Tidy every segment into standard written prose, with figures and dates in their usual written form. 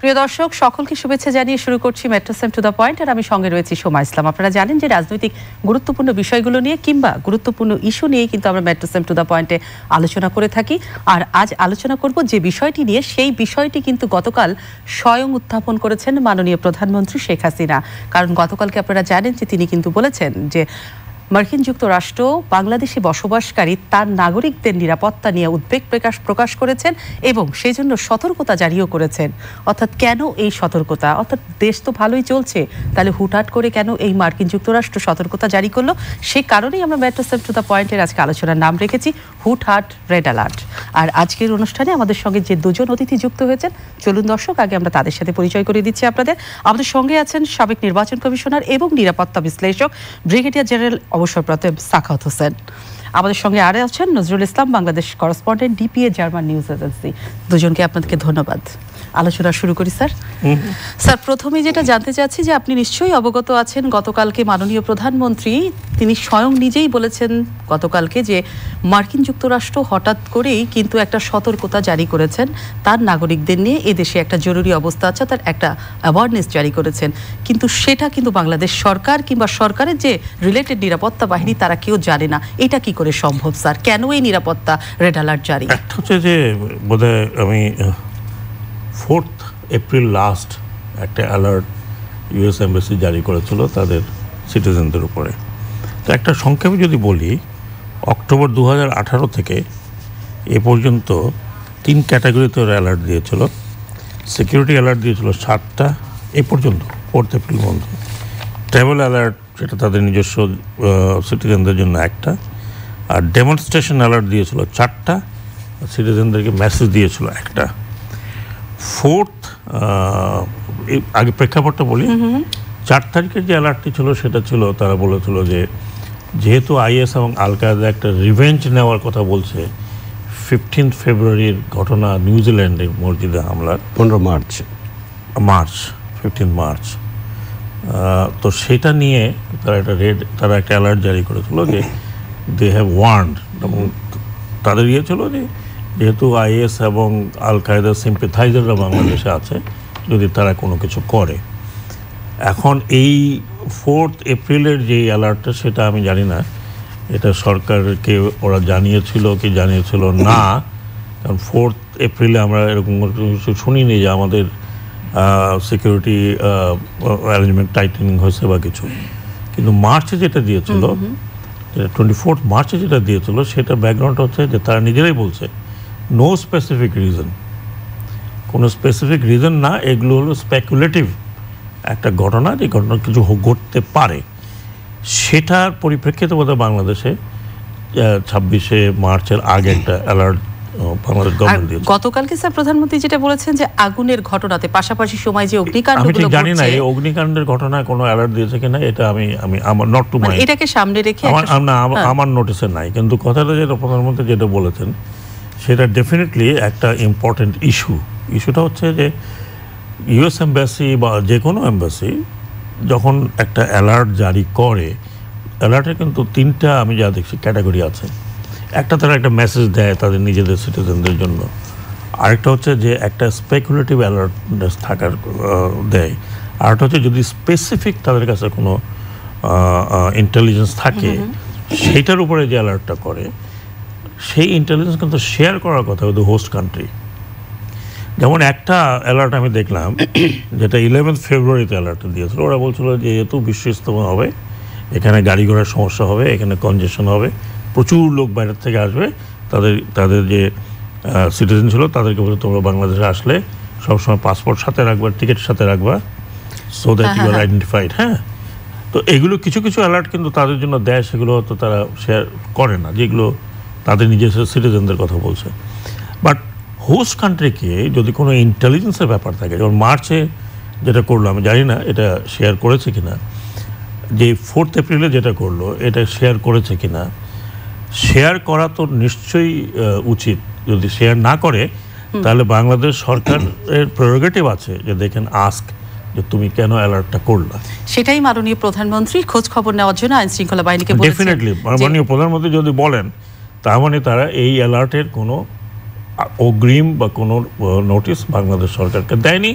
প্রিয় দর্শক, সকলকে শুভেচ্ছা জানিয়ে শুরু করছি metro same to the point. আর আমি সঙ্গে রয়েছি সোমা ইসলাম। আপনারা জানেন যে রাজনৈতিক গুরুত্বপূর্ণ বিষয়গুলো নিয়ে কিংবা গুরুত্বপূর্ণ ইস্যু নিয়ে কিন্তু আমরা মেট্রো সেম টু দ্য পয়েন্টে আলোচনা করে থাকি। আর আজ আলোচনা করব যে বিষয়টি নিয়ে, সেই বিষয়টি কিন্তু গতকাল স্বয়ং উত্থাপন করেছেন মাননীয় প্রধানমন্ত্রী শেখ হাসিনা। কারণ গতকালকে আপনারা জানেন যে তিনি কিন্তু বলেছেন যে মার্কিন যুক্তরাষ্ট্র বাংলাদেশে বসবাসকারী তার নাগরিকদের নিরাপত্তা নিয়ে উদ্বেগ প্রকাশ করেছেন এবং সেই জন্য সতর্কতা জারিও করেছেন। অর্থাৎ কেন এই সতর্কতা? অর্থাৎ দেশ তো ভালোই চলছে, তাহলে হুটহাট করে কেন এই মার্কিন যুক্তরাষ্ট্র সতর্কতা জারি করলো? সে কারণেই আমরা মেট্রো সেম টু দ্য পয়েন্টের আজকে আলোচনার নাম রেখেছি হুটহাট রেড অ্যালার্ট। আর আজকের অনুষ্ঠানে আমাদের সঙ্গে যে দুজন অতিথি যুক্ত হয়েছেন, চলুন দর্শক আগে আমরা তাদের সাথে পরিচয় করে দিচ্ছি আপনাদের। আমাদের সঙ্গে আছেন সাবেক নির্বাচন কমিশনার এবং নিরাপত্তা বিশ্লেষক ব্রিগেডিয়ার জেনারেল অবসরপ্রাপ্ত সাখাওয়াত হোসেন। আমাদের সঙ্গে আরও আছেন Nazrul Islam, Bangladesh correspondent, DPA German news agency. দুজনকে আপনাদেরকে ধন্যবাদ। আলোচনা শুরু করি স্যার। স্যার, প্রথমে যেটা জানতে চাচ্ছি যে আপনি নিশ্চয়ই অবগত আছেন, গতকালকে মাননীয় প্রধানমন্ত্রী তিনি স্বয়ং নিজেই বলেছেন গতকালকে যে মার্কিন যুক্তরাষ্ট্র হঠাৎ করেই কিন্তু একটা সতর্কতা জারি করেছেন তার নাগরিকদের নিয়ে। এদেশে একটা জরুরি অবস্থা আছে, তার একটা অ্যাওয়ারনেস জারি করেছেন, কিন্তু সেটা কিন্তু বাংলাদেশ সরকার কিংবা সরকারের যে রিলেটেড নিরাপত্তা বাহিনী তারা কেউ জানে না। এটা কি করে সম্ভব স্যার? কেন এই নিরাপত্তা রেড অ্যালার্ট জারি? একটা হচ্ছে যে বোধহয় আমি 4 এপ্রিল লাস্ট একটা অ্যালার্ট ইউএস এম্বাসি জারি করেছিল তাদের সিটিজেনদের উপরে। তো একটা সংক্ষেপে যদি বলি, অক্টোবর 2018 থেকে এ পর্যন্ত 3 ক্যাটাগরিতে ওরা অ্যালার্ট দিয়েছিল। সিকিউরিটি অ্যালার্ট দিয়েছিল 7টা এ পর্যন্ত, 4 এপ্রিল পর্যন্ত। ট্রাভেল অ্যালার্ট, সেটা তাদের নিজস্ব সিটিজেনদের জন্য একটা, আর ডেমনস্ট্রেশন অ্যালার্ট দিয়েছিল 4টা, সিটিজেনদেরকে মেসেজ দিয়েছিল একটা। 4th আগে প্রেক্ষাপটটা বলি, 4 তারিখের যে অ্যালার্টটি ছিল সেটা ছিল, তারা বলেছিল যে যেহেতু আইএস এবং আল কায়েদা একটা রিভেঞ্জ নেওয়ার কথা বলছে 15 ফেব্রুয়ারির ঘটনা, নিউজিল্যান্ডের মসজিদে হামলার 15 মার্চ, তো সেটা নিয়ে তারা একটা অ্যালার্ট জারি করেছিল যে দে হ্যাভ ওয়ার্নড, এবং তাদের ইয়ে ছিল যে যেহেতু আইএস এবং আল কায়েদার সিম্পেথাইজাররা বাংলাদেশে আছে, যদি তারা কোনো কিছু করে। এখন এই 4 এপ্রিলের যে অ্যালার্টটা, সেটা আমি জানি না এটা সরকারকে ওরা জানিয়েছিল কি জানিয়েছিল না, কারণ 4 এপ্রিলে আমরা এরকম কিছু শুনিনি যে আমাদের সিকিউরিটি অ্যারেঞ্জমেন্ট টাইটেনিং হয়েছে বা কিছু। কিন্তু মার্চে যেটা দিয়েছিল, 24 মার্চে যেটা দিয়েছিল, সেটা ব্যাকগ্রাউন্ড হচ্ছে যে তারা নিজেরাই বলছে নো স্পেসিফিক রিজন, কোনো স্পেসিফিক রিজন না, এগুলো হলো স্পেকুলেটিভ একটা ঘটনা, যে ঘটনা কিছু ঘটতে পারে। সেটার পরিপ্রেক্ষিতে বোধহয় বাংলাদেশে 26শে মার্চের আগে একটা অ্যালার্ট বাংলাদেশ গভর্নমেন্ট দিয়েছে। গতকালকে স্যার প্রধানমন্ত্রী যেটা বলেছেন যে আগুনের ঘটনাতে পাশাপাশি সময় যে অগ্নিকাণ্ড, আমি ঠিক জানি না এই অগ্নিকাণ্ডের ঘটনায় কোনো অ্যালার্ট দিয়েছে কিনা, এটা আমি আমার নট টু মাইন্ড, এটাকে সামনে রেখে আমার নোটিসে নাই। কিন্তু কথাটা যেটা প্রধানমন্ত্রী যেটা বলেছেন সেটা ডেফিনেটলি একটা ইম্পর্টেন্ট ইস্যুটা হচ্ছে যে ইউএস এম্বাসি বা যে কোনো এম্বাসি যখন একটা অ্যালার্ট জারি করে, অ্যালার্টের কিন্তু 3টা আমি যা দেখছি ক্যাটাগরি আছে। একটা তারা একটা মেসেজ দেয় তাদের নিজেদের সিটিজেনদের জন্য, আরেকটা হচ্ছে যে একটা স্পেকুলেটিভ অ্যালার্টনেস থাকার দেয়, আরেকটা হচ্ছে যদি স্পেসিফিক তাদের কাছে কোনো ইন্টেলিজেন্স থাকে সেইটার উপরে যে অ্যালার্টটা করে, সেই ইন্টেলিজেন্স কিন্তু শেয়ার করার কথা উইথ দ্য হোস্ট কান্ট্রি। যেমন একটা অ্যালার্ট আমি দেখলাম যেটা 11 ফেব্রুয়ারিতে অ্যালার্টটা দিয়েছিল, ওরা বলছিল যে যেহেতু বিশ্ব ইজতেমা হবে, এখানে গাড়ি ঘোড়ার সমস্যা হবে, এখানে কনজেশন হবে, প্রচুর লোক বাইরের থেকে আসবে, তাদের যে সিটিজেন ছিল তাদেরকে বলে তোমরা বাংলাদেশে আসলে সবসময় পাসপোর্ট সাথে রাখবা, টিকিট সাথে রাখবা, so that you are identified. হ্যাঁ, তো এগুলো কিছু অ্যালার্ট কিন্তু তাদের জন্য দেয়, সেগুলো হয়তো তারা শেয়ার করে না, যেগুলো তাদের নিজস্ব সিটিজেনদের কথা বলছে। বাট হোস্ট কান্ট্রিকে যদি কোনো ইন্টেলিজেন্সের ব্যাপার থাকে, যেমন মার্চে যেটা করলো, আমি জানি না এটা শেয়ার করেছে কিনা, যে 4 এপ্রিলে যেটা করলো এটা শেয়ার করেছে কিনা, শেয়ার করা তো নিশ্চয়ই উচিত। যদি শেয়ার না করে তাহলে বাংলাদেশ সরকারের প্রেরোগেটিভ আছে যে দেখেন আস্ক যে তুমি কেন অ্যালার্টটা করলা। সেটাই মাননীয় প্রধানমন্ত্রী খোঁজ খবর নেওয়ার জন্য আইন শৃঙ্খলা বাহিনীকে বলেছেন। ডেফিনেটলি মাননীয় প্রধানমন্ত্রী যদি বলেন, তার মানে তারা এই অ্যালার্টের কোনো অগ্রিম বা কোনো নোটিশ বাংলাদেশ সরকারকে দেয়নি,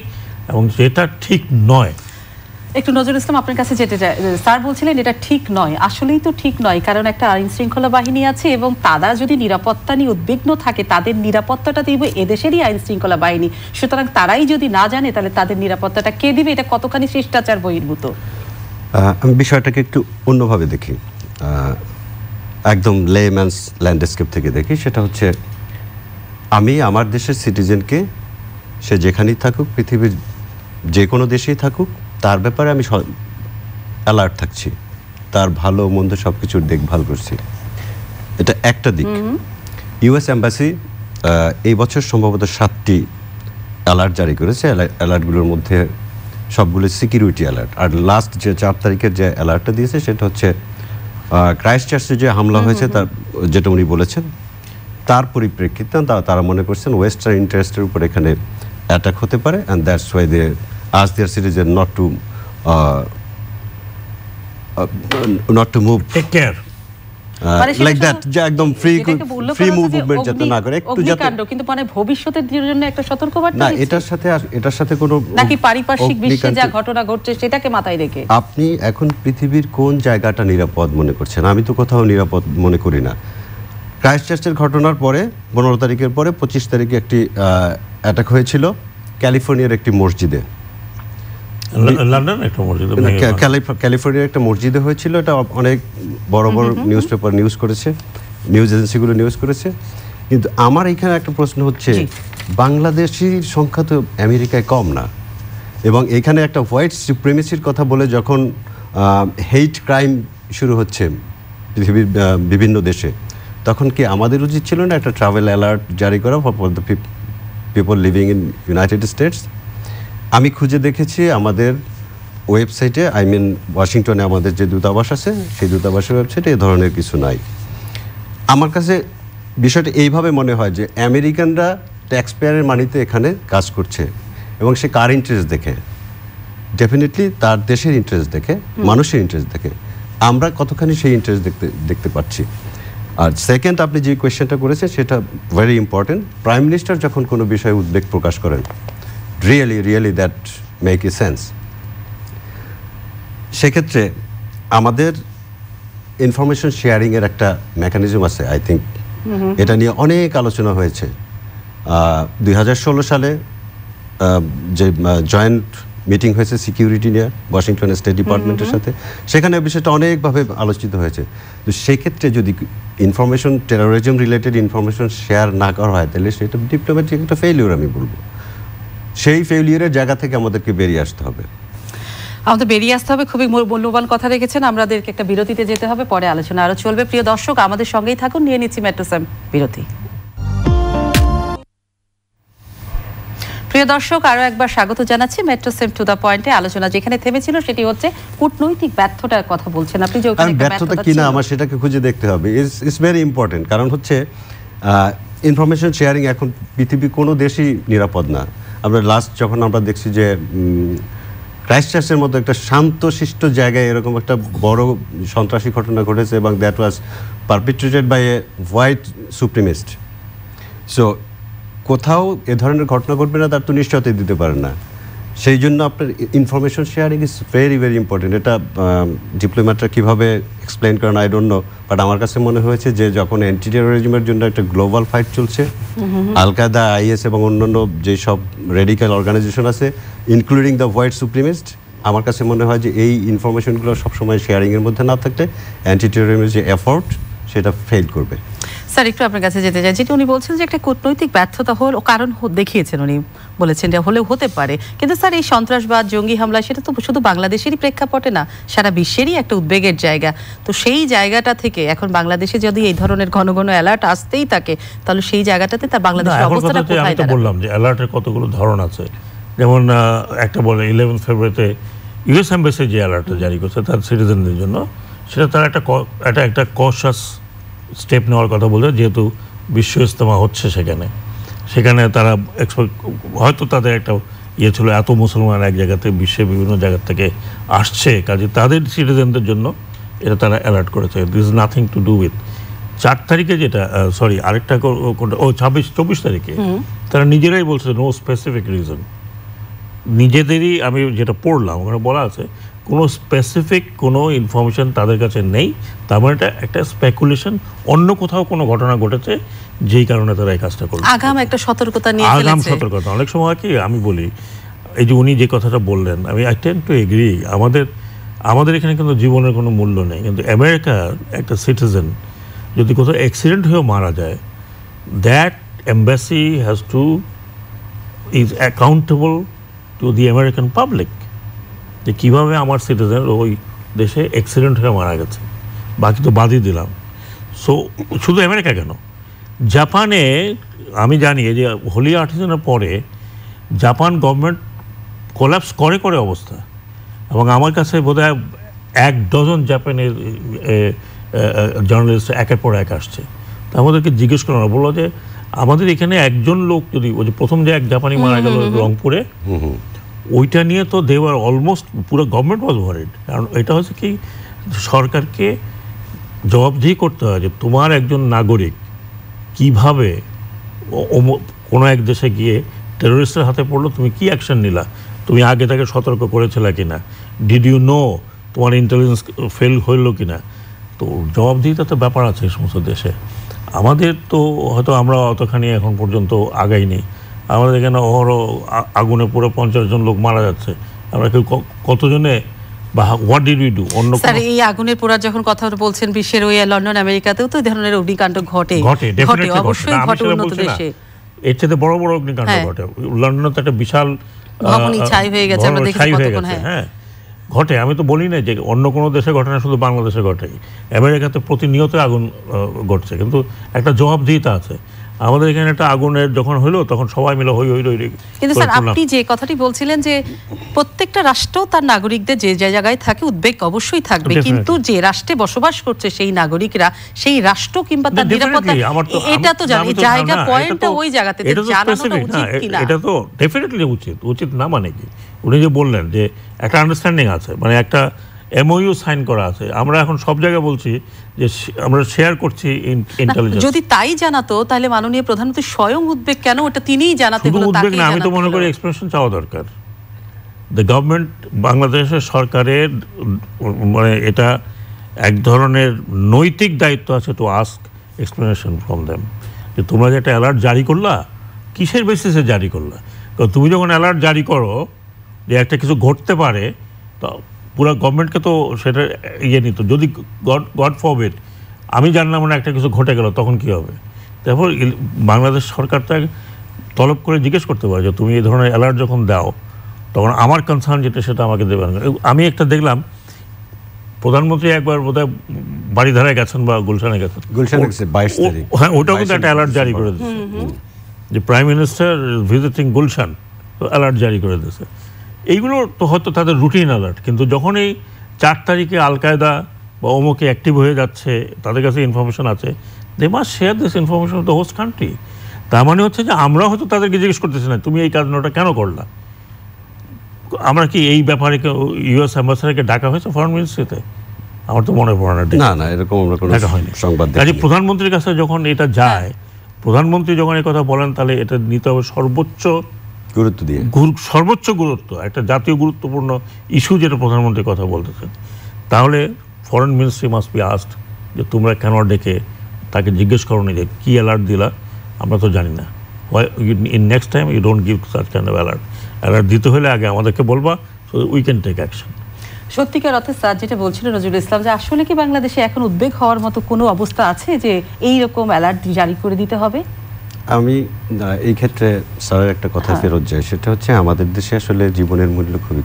এবং যেটা ঠিক নয়। একটু নজরুল ইসলাম আপনার কাছে যেতে চাই, স্যার বলছিলেন এটা ঠিক নয়, আসলেই তো ঠিক নয়, কারণ একটা আইন শৃঙ্খলা বাহিনী আছে এবং তারা যদি নিরাপত্তা নিয়ে উদ্বিগ্ন থাকে, তাদের নিরাপত্তাটা দিবে এদেশেরই আইন শৃঙ্খলা বাহিনী, সুতরাং তারাই যদি না জানে তাহলে তাদের নিরাপত্তাটা কে দিবে? এটা কতখানি শিষ্টাচার বহির্ভূত? আমি বিষয়টাকে একটু অন্যভাবে দেখি, একদম লেম্যানস ল্যান্ডস্কেপ থেকে দেখি। সেটা হচ্ছে, আমি আমার দেশের সিটিজেনকে, সে যেখানেই থাকুক, পৃথিবীর যে কোনো দেশেই থাকুক, তার ব্যাপারে আমি অ্যালার্ট থাকছি, তার ভালো মন্দ সব কিছুর দেখভাল করছি। এটা একটা দিক। ইউএস এম্বাসি এই বছর সম্ভবত 7টি অ্যালার্ট জারি করেছে। অ্যালার্টগুলোর মধ্যে সবগুলো সিকিউরিটি অ্যালার্ট। আর লাস্ট যে 4 তারিখের যে অ্যালার্টটা দিয়েছে সেটা হচ্ছে ক্রাইস্টচার্চে যে হামলা হয়েছে, তার যেটা উনি বলেছেন, তার পরিপ্রেক্ষিতে তারা মনে করছেন ওয়েস্টার্ন ইন্টারেস্টের উপর এখানে অ্যাটাক হতে পারে, and that's why they ask their citizen not to move, take care, like that, যে একদম ফ্রি মুভমেন্ট যাতে না করে, একটু যাতে, কিন্তু মানে ভবিষ্যতের জন্য একটা সতর্কবার্তা না, এটার সাথে কোনো নাকি পারিপার্শ্বিক বিশ্বে যা ঘটনা ঘটছে সেটাকে মাথায় রেখে আপনি এখন পৃথিবীর কোন জায়গাটা নিরাপদ মনে করছেন? আমি তো কোথাও নিরাপদ মনে করি না। ক্রাইস্টচার্চের ঘটনার পরে 15 তারিখের পরে 25 তারিখে একটি অ্যাটাক হয়েছিল ক্যালিফোর্নিয়ার একটি মসজিদে, ক্যালিফোর্নিয়ার একটা মসজিদে হয়েছিল। এটা অনেক বড় বড় নিউজ পেপার নিউজ করেছে, নিউজ এজেন্সিগুলো নিউজ করেছে। কিন্তু আমার এখানে একটা প্রশ্ন হচ্ছে, বাংলাদেশির সংখ্যা তো আমেরিকায় কম না, এবং এখানে একটা হোয়াইট সুপ্রিমেসির কথা বলে যখন হেইট ক্রাইম শুরু হচ্ছে পৃথিবীর বিভিন্ন দেশে, তখন কি আমাদের উচিত ছিল না একটা ট্রাভেল অ্যালার্ট জারি করা for the people living in United States? আমি খুঁজে দেখেছি আমাদের ওয়েবসাইটে, আই মিন ওয়াশিংটনে আমাদের যে দূতাবাস আছে, সেই দূতাবাসের ওয়েবসাইটে এ ধরনের কিছু নাই। আমার কাছে বিষয়টা এইভাবে মনে হয় যে আমেরিকানরা ট্যাক্স পেয়ারের মানিতে এখানে কাজ করছে, এবং সে কার ইন্টারেস্ট দেখে? ডেফিনেটলি তার দেশের ইন্টারেস্ট দেখে, মানুষের ইন্টারেস্ট দেখে। আমরা কতখানি সেই ইন্টারেস্ট দেখতে পাচ্ছি। আর সেকেন্ড, আপনি যে কোয়েশ্চেনটা করেছেন সেটা ভেরি ইম্পর্টেন্ট। প্রাইম মিনিস্টার যখন কোনো বিষয়ে উদ্বেগ প্রকাশ করেন, really that make a sense. সেক্ষেত্রে আমাদের ইনফরমেশন শেয়ারিংয়ের একটা মেকানিজম আছে, আই থিঙ্ক। এটা নিয়ে অনেক আলোচনা হয়েছে। 2016 সালে যে জয়েন্ট মিটিং হয়েছে সিকিউরিটি নিয়ে ওয়াশিংটন স্টেট ডিপার্টমেন্টের সাথে, সেখানে বিষয়টা অনেকভাবে আলোচিত হয়েছে। তো সেক্ষেত্রে যদি information, terrorism related information share না করা হয়, তাহলে সেটা ডিপ্লোম্যাটিক একটা ফেইলিউর আমি বলবো। সেই ফেইলিউরের জায়গা থেকে আমাদেরকে বেরিয়ে আসতে হবে। খুবই মূল্যবান কথা রেখেছেন। আমাদেরকে একটা বিরতিতে যেতে হবে, পরে আলোচনা আরো চলবে। প্রিয় দর্শক, আমাদের সঙ্গেই থাকুন। নিয়ে নিচ্ছি মেট্রোসেম বিরতি। প্রিয় দর্শক, আরো একবার স্বাগত জানাচ্ছি মেট্রোসেম টু দ্য পয়েন্টে। আলোচনা যেখানে থেমেছিল সেটি হচ্ছে কূটনৈতিক ব্যর্থতার কথা বলছেন আপনি। যে ব্যর্থতা কিনা আমার সেটাকে খুঁজে দেখতে হবে, ইটস ভেরি ইম্পর্টেন্ট। কারণ হচ্ছে ইনফরমেশন শেয়ারিং এখন পৃথিবীর কোনো দেশই নিরাপদ না। আমরা লাস্ট যখন আমরা দেখছি যে ক্রাইস্টচার্চের মতো একটা শান্তশিষ্ট জায়গায় এরকম একটা বড় সন্ত্রাসী ঘটনা ঘটেছে, এবং that was perpetrated by a white supremacist. So কোথাও এ ধরনের ঘটনা ঘটবে না তার তো নিশ্চয়তা দিতে পারেন না। সেই জন্য আপনার information sharing is very important. এটা ডিপ্লোম্যাটরা কীভাবে এক্সপ্লেন করেন আই ডোন্ট নো, বাট আমার কাছে মনে হয়েছে যে যখন অ্যান্টি টেরোরিজমের জন্য একটা গ্লোবাল ফাইট চলছে, আল কায়দা, আইএস এবং অন্যান্য যেসব রেডিক্যাল অর্গানাইজেশন আছে, ইনক্লুডিং দ্য হোয়াইট সুপ্রিমিস্ট, আমার কাছে মনে হয় যে এই ইনফরমেশনগুলো সবসময় শেয়ারিংয়ের মধ্যে না থাকলে অ্যান্টি টেরোরিজমের যে এফোর্ট সেটা ফেল করবে। স্যার, একটু আপনার কাছে যেতে চাই, যেটা উনি বলছেন যে একটা কূটনৈতিক ব্যর্থতা হল, কারণ দেখিয়েছেন উনি, বলেছেন যে হলেও হতে পারে। কিন্তু স্যার, এই সন্ত্রাসবাদ, জঙ্গি হামলা, সেটা তো শুধু বাংলাদেশেরই প্রেক্ষাপটে না, সারা বিশ্বেরই একটা উদ্বেগের জায়গা। তো সেই জায়গাটা থেকে এখন বাংলাদেশে যদি এই ধরনের ঘন ঘন অ্যালার্ট আসতেই থাকে, তাহলে সেই জায়গাটাতে তার বাংলাদেশের অবস্থাটা কোথায় দাঁড়াবে? আমি বললাম যে অ্যালার্টের কতগুলো ধরন আছে। যেমন একটা বলে 11 ফেব্রুয়ারিতে ইউএস এম্বাসি যে অ্যালার্টটা জারি করছে তার সিটিজেনদের জন্য, সেটা তার একটা কশাস স্টেপ নেওয়ার কথা বলছে, যেহেতু বিশ্ব ইজতেমা হচ্ছে সেখানে তারা হয়তো তাদের একটা ছিল, এত মুসলমান এক জায়গাতে বিশ্বের বিভিন্ন জায়গা থেকে আসছে, কাজে তাদের সিটিজেনদের জন্য এটা তারা অ্যালার্ট করেছে। This is nothing to do with 4 তারিখে যেটা, সরি আরেকটা 24 তারিখে তারা নিজেরাই বলছে নো স্পেসিফিক রিজন। নিজেদেরই, আমি যেটা পড়লাম ওখানে বলা আছে কোনো স্পেসিফিক কোনো ইনফরমেশন তাদের কাছে নেই, তার মানে এটা একটা স্পেকুলেশন, অন্য কোথাও কোনো ঘটনা ঘটেছে যেই কারণে তারা এই কাজটা করবে। আগাম একটা সতর্কতা নিয়ে ফেলেছে। আগাম সতর্কতা। অনেক সময় কি আমি বলি, এই যে উনি যে কথাটা বললেন, আমি আই টেন্ড টু এগ্রি, আমাদের এখানে কিন্তু জীবনের কোনো মূল্য নেই, কিন্তু আমেরিকার একটা সিটিজেন যদি কোথাও অ্যাক্সিডেন্ট হয়েও মারা যায়, that embassy has to is accountable to the American public, যে কীভাবে আমার সিটিজেন ওই দেশে অ্যাক্সিডেন্ট হয়ে মারা গেছে। বাকি তো বাদই দিলাম। সো শুধু আমেরিকা কেন, জাপানে আমি জানি যে হোলি আর্টিজানের পরে জাপান গভর্নমেন্ট কোল্যাপস করে অবস্থা, এবং আমার কাছে বোধহয় 1 ডজন জাপানের জার্নালিস্ট একের পর এক আসছে। তা আমাদেরকে জিজ্ঞেস করানো বললো যে আমাদের এখানে একজন লোক যদি, ওই যে প্রথম যে এক জাপানি মারা গেল রংপুরে, ওইটা নিয়ে তো দেওয়ার অলমোস্ট পুরো গভর্নমেন্ট ওয়াজ ওয়ারিড। কারণ এটা হচ্ছে কি, সরকারকে জবাবদিহি করতে হয় যে তোমার একজন নাগরিক কিভাবে কোনো এক দেশে গিয়ে টেরোরিস্টের হাতে পড়লো, তুমি কি অ্যাকশন নিলা, তুমি আগে তাকে সতর্ক করেছিলে কিনা, ডিড ইউ নো, তোমার ইন্টেলিজেন্স ফেল হইলো কিনা। তো জবাবদিহিতা তো ব্যাপার আছে এই সমস্ত দেশে। আমাদের তো হয়তো আমরা অতখানি এখন পর্যন্ত আগাইনি। আমাদের এখানে আগুনে পুরো 50 জন লোক মারা যাচ্ছে, আমরা কেউ কতজনে বা হোয়াট ডিড উই ডু? অন্য স্যার, এই আগুনের পোড়ার যখন কথা বলছেন, বিশ্বের ওই লন্ডন আমেরিকাতেও তো এই ধরনের অগ্নিকাণ্ড ঘটে, অবশ্যই ঘটে উন্নত দেশে। এর চেয়ে বড় বড় অগ্নিকাণ্ড ঘটে। লন্ডনে তো একটা বিশাল ভবনই ছাই হয়ে গেছে, আমরা দেখেছি কতক্ষণ। হ্যাঁ, ঘটে। আমি তো বলি না যে অন্য কোনো দেশে ঘটে না, শুধু বাংলাদেশে ঘটে। আমেরিকাতে প্রতিনিয়ত আগুন ঘটছে, কিন্তু একটা জবাবদিহিতা আছে। আমাদের এখানে একটা আগুনের যখন হলো তখন সবাই মিলে হই। কিন্তু স্যার, আপনি যে কথাটি বলছিলেন যে প্রত্যেকটা রাষ্ট্র তার নাগরিকদের যে জায়গায় থাকে উদ্বেগ অবশ্যই থাকবে, কিন্তু যে রাষ্ট্রে বসবাস করছে সেই নাগরিকরা সেই রাষ্ট্র কিংবা তার নিরাপত্তা, এটা তো জানি জায়গা পয়েন্টটা ওই জায়গাতে জানানোটা উচিত কিনা। এটা তো ডেফিনেটলি উচিত না। মানে কি, উনি যে বললেন যে একটা আন্ডারস্ট্যান্ডিং আছে, মানে একটা এমওইউ সাইন করা আছে। আমরা এখন সব জায়গায় বলছি যে আমরা শেয়ার করছি ইন্টেলিজেন্স। যদি তাই জানাতো তাহলে মাননীয় প্রধানমন্ত্রী স্বয়ং উদ্বেগ কেন, ওটা তিনিই জানাতে হলো, উদ্বেগ না, আমি তো মনে করি এক্সপ্লেনেশন চাওয়া দরকার। দ্য গভর্নমেন্ট, বাংলাদেশের সরকারের মানে এটা এক ধরনের নৈতিক দায়িত্ব আছে to ask explanation from them, যে তোমরা যে একটা অ্যালার্ট জারি করলা, কিসের বেসিসে জারি করলা? কারণ তুমি যখন অ্যালার্ট জারি করো যে একটা কিছু ঘটতে পারে, তো পুরো গভর্নমেন্টকে তো সেটা নিত। যদি গড ফরবিড আমি জানলাম না একটা কিছু ঘটে গেল, তখন কি হবে? তারপর বাংলাদেশ সরকার তো তলব করে জিজ্ঞেস করতে পারে যে তুমি এই ধরনের অ্যালার্ট যখন দাও, তখন আমার কনসার্ন যেটা সেটা আমাকে দেবেন। আমি একটা দেখলাম, প্রধানমন্ত্রী একবার বোধহয় বাড়িধারায় গেছেন বা গুলশানে গেছেন, হ্যাঁ, ওটাও কিন্তু একটা অ্যালার্ট জারি করে দিয়েছে যে prime minister visiting Gulshan, alert জারি করে দিয়েছে। এইগুলো তো হয়তো তাদের রুটিন অ্যালার্ট, কিন্তু যখন এই 4 তারিখে আল কায়দা বা অমুকে অ্যাক্টিভ হয়ে যাচ্ছে, তাদের কাছে ইনফরমেশন আছে, they must share this information with the host country. তার মানে হচ্ছে যে আমরা হয়তো তাদেরকে জিজ্ঞেস করতেছি না তুমি এই কাজটা কেন করলা। আমরা কি এই ব্যাপারে ইউএস অ্যাম্বাসেডরকে ডাকা হয়েছে ফরেন মিনিস্ট্রিতে? আমার তো মনে পড়ে না, এরকম আমরা কোনো সংবাদ কাজে প্রধানমন্ত্রীর কাছে যখন এটা যায়, প্রধানমন্ত্রী যখন এই কথা বলেন, তাহলে এটা নিতে হবে সর্বোচ্চ গুরুত্ব দিয়ে, সর্বোচ্চ গুরুত্ব, একটা জাতীয় গুরুত্বপূর্ণ ইস্যু যেটা প্রধানমন্ত্রীর কথা বলতেছেন। তাহলে foreign ministry must be asked যে তোমরা কেন ডেকে তাকে জিজ্ঞেস করো নি যে কী অ্যালার্ট দিলা, আমরা তো জানি না। In next time you don't give such kind of alert দিতে হলে আগে আমাদেরকে বলবা, so we can take action. সত্যিকার অর্থে স্যার যেটা বলছিলেন নজরুল ইসলাম, যে আসলে কি বাংলাদেশে এখন উদ্বেগ হওয়ার মতো কোনো অবস্থা আছে যে এই রকম অ্যালার্ট জারি করে দিতে হবে? আমি এই ক্ষেত্রে স্যারের একটা কথা ফেরত যায়, সেটা হচ্ছে আমাদের দেশে আসলে জীবনের মূল্য খুবই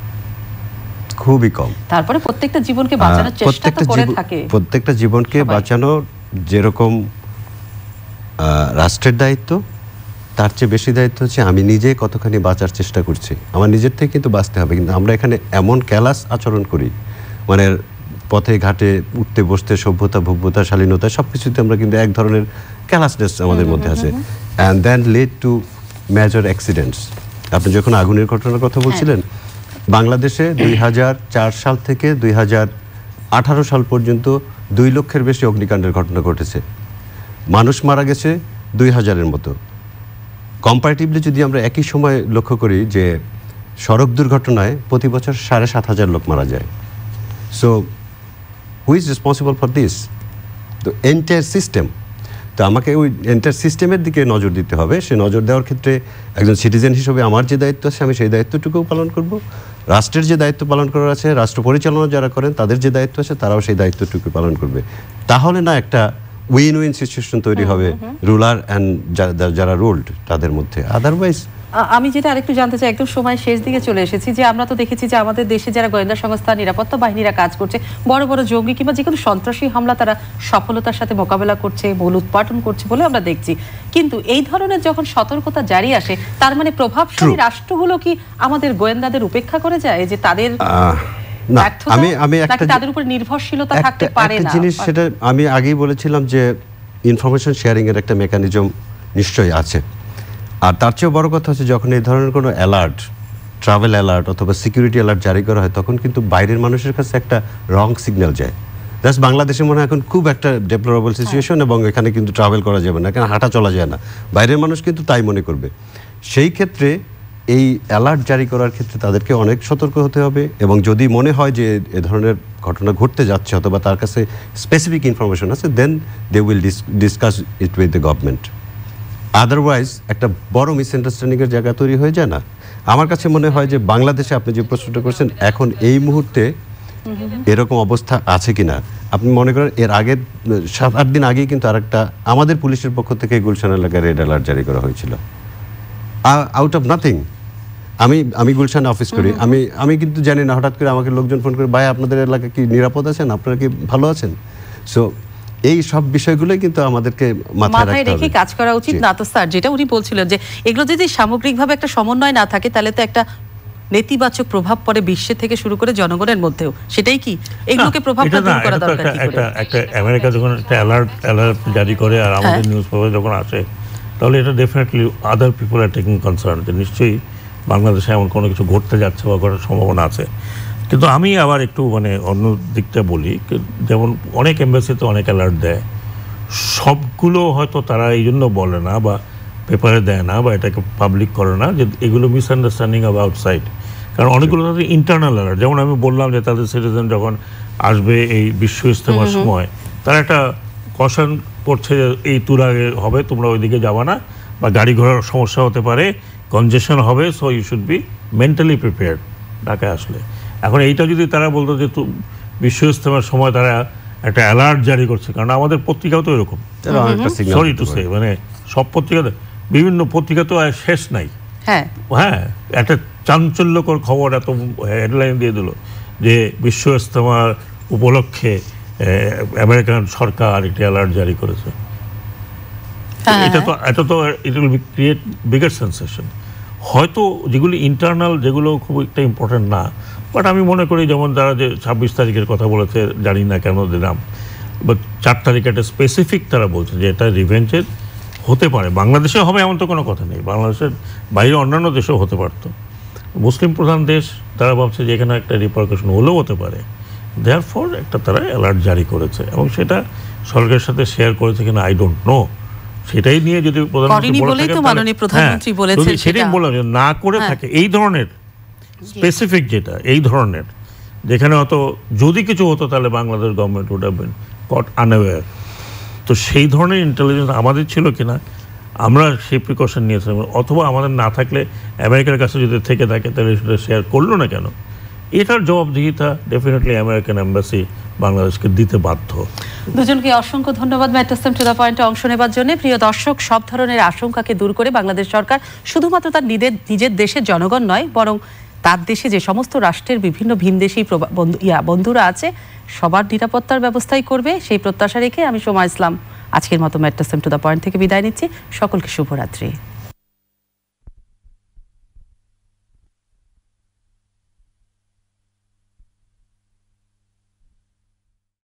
কম। তারপরে প্রত্যেকটা জীবনকে বাঁচানোর চেষ্টা তো করে থাকে, প্রত্যেকটা জীবনকে বাঁচানো যেরকম রাষ্ট্রের দায়িত্ব, তার চেয়ে বেশি দায়িত্ব হচ্ছে আমি নিজে কতখানি বাঁচার চেষ্টা করছি। আমার নিজের থেকে কিন্তু বাঁচতে হবে, কিন্তু আমরা এখানে এমন ক্যালাস আচরণ করি, মানে পথে ঘাটে উঠতে বসতে সভ্যতা, ভব্যতা, শালীনতা সব কিছুতে আমরা কিন্তু এক ধরনের ক্যালাসনেস আমাদের মধ্যে আছে, and then lead to major accidents. আপনি যখন আগুনের ঘটনার কথা বলছিলেন, বাংলাদেশে 2004 সাল থেকে 2018 সাল পর্যন্ত 2 লক্ষের বেশি অগ্নিকাণ্ডের ঘটনা ঘটেছে, মানুষ মারা গেছে 2000-এর মতো। কম্পারেটিভলি যদি আমরা একই সময় লক্ষ্য করি যে সড়ক দুর্ঘটনায় প্রতি বছর 7,500 লোক মারা যায়। So who is responsible for this? তো এন্টায়ার সিস্টেম। তো আমাকে ওই এন্টায়ার সিস্টেমের দিকে নজর দিতে হবে। সে নজর দেওয়ার ক্ষেত্রে একজন সিটিজেন হিসেবে আমার যে দায়িত্ব আছে আমি সেই দায়িত্বটুকুও পালন করব। রাষ্ট্রের যে দায়িত্ব পালন করার আছে, রাষ্ট্র পরিচালনা যারা করেন তাদের যে দায়িত্ব আছে তারাও সেই দায়িত্বটুকু পালন করবে। তাহলে না একটা উইন উইন সিচুয়েশন তৈরি হবে রুলার অ্যান্ড যারা রুলড তাদের মধ্যে। আদারওয়াইজ আমি যেটা আরেকটু জানতে চাই, একদম সময় শেষ দিকে চলে এসেছি, যে আমরা তো দেখেছি যে আমাদের দেশে যারা গোয়েন্দা সংস্থা, নিরাপত্তা বাহিনীরা কাজ করছে, বড় বড় জঙ্গি কিংবা যে কোনো সন্ত্রাসী হামলা তারা সফলতার সাথে মোকাবেলা করছে, মূল উৎপাটন করছে বলে আমরা দেখছি। কিন্তু এই ধরনের যখন সতর্কতা জারি আসে, তার মানে প্রভাবশালী রাষ্ট্রগুলো কি আমাদের গোয়েন্দাদের উপেক্ষা করে যায়, যে তাদের তাদের উপর নির্ভরশীলতা থাকতে পারে না? জিনিস সেটা আমি আগেই বলেছিলাম যে ইনফরমেশন শেয়ারিং এর একটা মেকানিজম নিশ্চয়ই আছে। আর তার চেয়েও বড় কথা হচ্ছে যখন এই ধরনের কোনো অ্যালার্ট, ট্রাভেল অ্যালার্ট অথবা সিকিউরিটি অ্যালার্ট জারি করা হয়, তখন কিন্তু বাইরের মানুষের কাছে একটা রং সিগন্যাল যায়। জাস্ট বাংলাদেশে মনে হয় এখন খুব একটা ডেপ্লোরেবল সিচুয়েশন এবং এখানে কিন্তু ট্রাভেল করা যাবে না, এখানে হাঁটা চলা যায় না। বাইরের মানুষ কিন্তু তাই মনে করবে। সেই ক্ষেত্রে এই অ্যালার্ট জারি করার ক্ষেত্রে তাদেরকে অনেক সতর্ক হতে হবে, এবং যদি মনে হয় যে এ ধরনের ঘটনা ঘটতে যাচ্ছে অথবা তার কাছে স্পেসিফিক ইনফরমেশন আছে, then they will discuss it with the government. Otherwise একটা বড় মিসআন্ডারস্ট্যান্ডিংয়ের জায়গা তৈরি হয়ে যায় না? আমার কাছে মনে হয় যে বাংলাদেশে আপনি যে প্রশ্নটা করছেন, এখন এই মুহূর্তে এরকম অবস্থা আছে কিনা। আপনি মনে করেন এর আগের 7-8 দিন আগেই কিন্তু আরেকটা আমাদের পুলিশের পক্ষ থেকে গুলশান এলাকায় রেড অ্যালার্ট জারি করা হয়েছিল, আউট অফ নাথিং। আমি গুলশানে অফিস করি, আমি কিন্তু জানি না, হঠাৎ করে আমাকে লোকজন ফোন করে, ভাই আপনাদের এলাকা কি নিরাপদ আছেন, আপনারা কি ভালো আছেন? সো এই সব বিষয়গুলোই কিন্তু আমাদেরকে মাথায় রেখে কাজ করা উচিত। না তো স্যার, যেটা উনি বলছিলেন যে এগুলো যদি সামগ্রিকভাবে একটা সমন্বয় না থাকে, তাহলে তো একটা নেতিবাচক প্রভাব পড়ে বিশ্বে থেকে শুরু করে জনগণের মধ্যেও। সেটাই কি এগুলোকে প্রভাবটা দূর করা দরকার? একটা আমেরিকা যখন একটা অ্যালার্ট জারি করে আর আমাদের নিউজ পেপারে যখন আসে, তাহলে এটা definitely other people are taking concern যে নিশ্চয়ই বাংলাদেশে এমন কোনো কিছু ঘটতে যাচ্ছে বা ঘটার সম্ভাবনা আছে। কিন্তু আমি আবার একটু অন্য দিকটা বলি, যেমন অনেক এম্বাসিতে অনেক অ্যালার্ট দেয়, সবগুলো হয়তো তারা এই জন্য বলে না বা পেপারে দেয় না বা এটাকে পাবলিক করে না যে এগুলো মিসআন্ডারস্ট্যান্ডিং অফ আউটসাইড। কারণ অনেকগুলো তাদের ইন্টারনাল অ্যালার্ট, যেমন আমি বললাম যে তাদের সিটিজেন যখন আসবে এই বিশ্ব ইজতেমার সময়, তারা একটা কশন করছে যে এই ট্যুর আগে হবে, তোমরা ওইদিকে যাবা না, বা গাড়ি ঘোড়ার সমস্যা হতে পারে, কনজেশন হবে, so you should be mentally prepared ঢাকায় আসলে। এখন এইটা যদি তারা বলতো যে বিশ্ব ইজতেমার সময় তারা একটা অ্যালার্ট জারি করছে, কারণ আমাদের পত্রিকাও তো এরকম, সরি টু সে, সব পত্রিকাতে, বিভিন্ন পত্রিকা তো শেষ নাই। হ্যাঁ, একটা চাঞ্চল্যকর খবর এত হেডলাইন দিয়ে দিল যে বিশ্ব ইজতেমার উপলক্ষে আমেরিকান সরকার একটি অ্যালার্ট জারি করেছে। এটা তো it will create bigger sensation. হয়তো যেগুলি ইন্টারনাল, যেগুলো খুব একটা ইম্পর্টেন্ট না, বাট আমি মনে করি যেমন তারা যে 26 তারিখের কথা বলেছে, জানি না কেন দিলাম, বা 4 তারিখ একটা স্পেসিফিক তারা বলছে যে এটা রিভেঞ্জের হতে পারে। বাংলাদেশে হবে এমন তো কোনো কথা নেই, বাংলাদেশের বাইরে অন্যান্য দেশেও হতে পারতো। মুসলিম প্রধান দেশ, তারা ভাবছে যে এখানে একটা রিপারকেশন হলেও হতে পারে, দেয়ারফর একটা তারা অ্যালার্ট জারি করেছে, এবং সেটা সরকারের সাথে শেয়ার করেছে কিনা আই ডোন্ট নো। সেটাই নিয়ে যদি প্রধানমন্ত্রী বলেছেন, সেটাই বললাম না করে থাকে এই ধরনের স্পেসিফিক, যেটা এই ধরনের, যেখানে হয়তো যদি কিছু হতো তাহলে Bangladesh government would have been caught unaware. তো সেই ধরনের ইন্টেলিজেন্স আমাদের ছিল কিনা, আমরা সেই প্রিকশন নিয়েছিলাম, অথবা আমাদের না থাকলে আমেরিকার কাছে যদি থেকে থাকে তাহলে সেটা শেয়ার করলো না কেন? এটার জবাবদিহিতা ডেফিনেটলি আমেরিকান এম্বাসি বাংলাদেশকে দিতে বাধ্য। দুজনকে অসংখ্য ধন্যবাদ ম্যাট্রোসেম টু দ্য পয়েন্টে অংশ নেবার জন্য। প্রিয় দর্শক, সব ধরনের আশঙ্কাকে দূর করে বাংলাদেশ সরকার শুধুমাত্র তার নিজের দেশের জনগণ নয়, বরং তার দেশে যে সমস্ত রাষ্ট্রের বিভিন্ন ভিনদেশী বন্ধুরা আছে, সবার নিরাপত্তার ব্যবস্থাই করবে, সেই প্রত্যাশা রেখে আমি সোমা ইসলাম আজকের মতো ম্যাট্রোসেম টু দ্য পয়েন্ট থেকে বিদায় নিচ্ছি। সকলকে শুভরাত্রি।